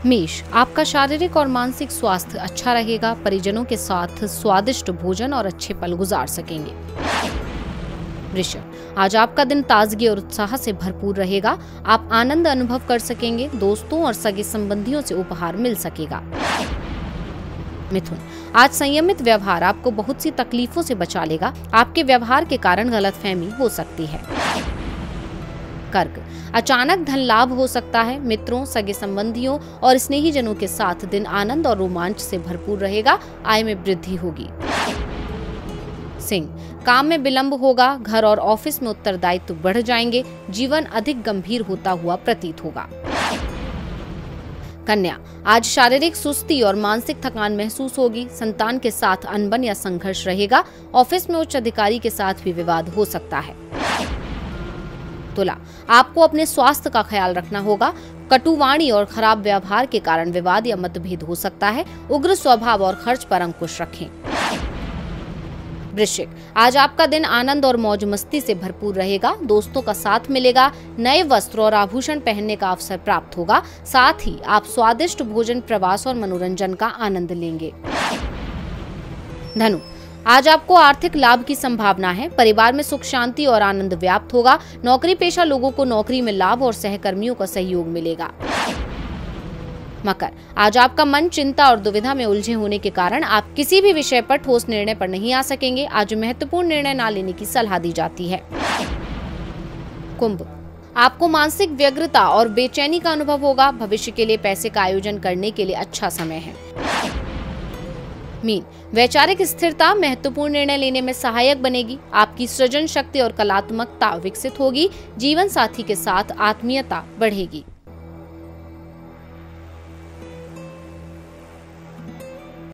मेष, आपका शारीरिक और मानसिक स्वास्थ्य अच्छा रहेगा। परिजनों के साथ स्वादिष्ट भोजन और अच्छे पल गुजार सकेंगे। वृषभ, आज आपका दिन ताजगी और उत्साह से भरपूर रहेगा। आप आनंद अनुभव कर सकेंगे। दोस्तों और सगे संबंधियों से उपहार मिल सकेगा। मिथुन, आज संयमित व्यवहार आपको बहुत सी तकलीफों से बचा लेगा। आपके व्यवहार के कारण गलतफहमी हो सकती है। कर्क, अचानक धन लाभ हो सकता है। मित्रों, सगे संबंधियों और स्नेहीजनों के साथ दिन आनंद और रोमांच से भरपूर रहेगा। आय में वृद्धि होगी। सिंह, काम में विलंब होगा। घर और ऑफिस में उत्तरदायित्व बढ़ जाएंगे। जीवन अधिक गंभीर होता हुआ प्रतीत होगा। कन्या, आज शारीरिक सुस्ती और मानसिक थकान महसूस होगी। संतान के साथ अनबन या संघर्ष रहेगा। ऑफिस में उच्च अधिकारी के साथ भी विवाद हो सकता है। तुला, आपको अपने स्वास्थ्य का ख्याल रखना होगा। कटुवाणी और खराब व्यवहार के कारण विवाद या मतभेद हो सकता है। उग्र स्वभाव और खर्च पर अंकुश रखें। वृश्चिक, आज आपका दिन आनंद और मौज मस्ती से भरपूर रहेगा। दोस्तों का साथ मिलेगा। नए वस्त्र और आभूषण पहनने का अवसर प्राप्त होगा। साथ ही आप स्वादिष्ट भोजन, प्रवास और मनोरंजन का आनंद लेंगे। धनु, आज आपको आर्थिक लाभ की संभावना है। परिवार में सुख शांति और आनंद व्याप्त होगा। नौकरी पेशा लोगों को नौकरी में लाभ और सहकर्मियों का सहयोग मिलेगा। मकर, आज आपका मन चिंता और दुविधा में उलझे होने के कारण आप किसी भी विषय पर ठोस निर्णय पर नहीं आ सकेंगे। आज महत्वपूर्ण निर्णय न लेने की सलाह दी जाती है। कुंभ, आपको मानसिक व्यग्रता और बेचैनी का अनुभव होगा। भविष्य के लिए पैसे का आयोजन करने के लिए अच्छा समय है। मीन, वैचारिक स्थिरता महत्वपूर्ण निर्णय लेने में सहायक बनेगी। आपकी सृजन शक्ति और कलात्मकता विकसित होगी। जीवन साथी के साथ आत्मीयता बढ़ेगी।